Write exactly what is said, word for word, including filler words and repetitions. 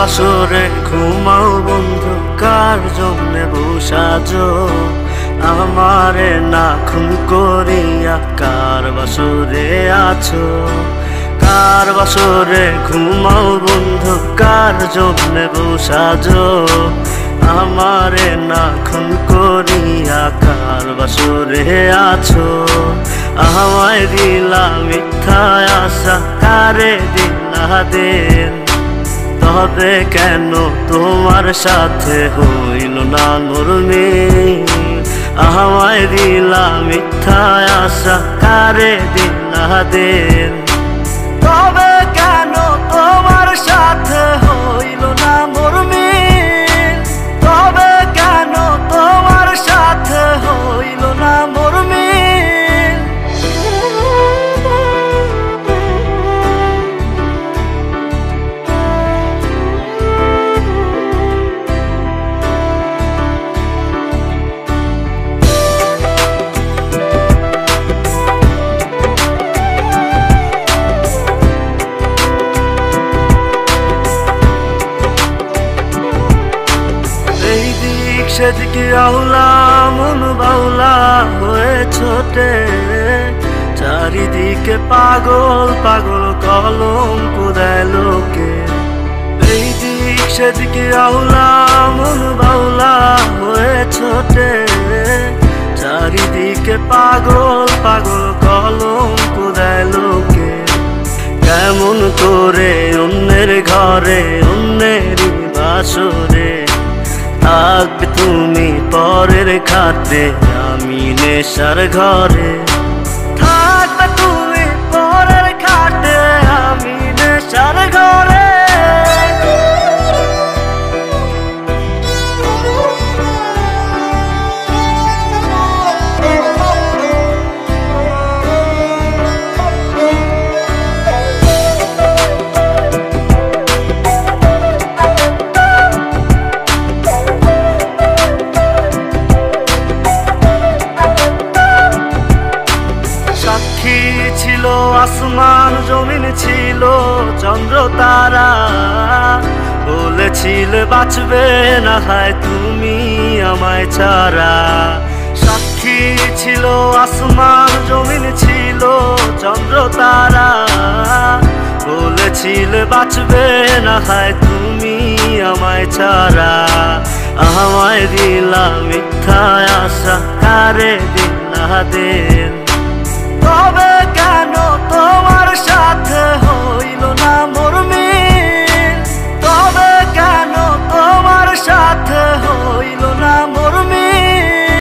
বাসরে ঘুমাও বন্ধু, কার জন্যে বসাজো আমারে না খুন করিয়া? কার বাসরে আছো? কার বাসরে ঘুমাও বন্ধু, কার জন্যে বসাজো আমারে না খুন করিয়া? কার বাসরে আছো? আমায় দিলা মিথ্যা আশা, কারে দিলা দিন? তবে কেন তোমার সাথে হইল না মোর মিল? আমায় দিলা মিথ্যা আশা, কারে দিলা দিন? তবে কেন তোমার সাথে হইল না মোর মিল? তবে কেন তোমার সাথে হইল না মোর মিল? সেদিকে আউলা মন বাউলা হয়ে ছোটে, চারিদিকে পাগল পাগল কলঙ্ক দেয় লোকে। এই দিক সেদিকে আউলা মন বাউলা হয়ে ছোটে, চারিদিকে পাগল পাগল কলঙ্ক দেয় লোকে। কেমন করে অন্যের ঘরে অন্যেরই বাসরে থাকবে তুমি পরের খাতে, আমি নেশার ঘরে? থাকবে তুমি পরের খাতে, আমি নেশার ঘরে? ছিল আসমান জমিন, ছিল চন্দ্র তারা, বলেছিলে বাঁচবে না হয় তুমি আমায় ছাড়া। সাক্ষী ছিল আসমান জমিন, ছিল চন্দ্র তারা, বলেছিলে বাঁচবে না হয় তুমি আমায় ছাড়া। আমায় দিলা মিথ্যা আশা, কারে দিলা দিন?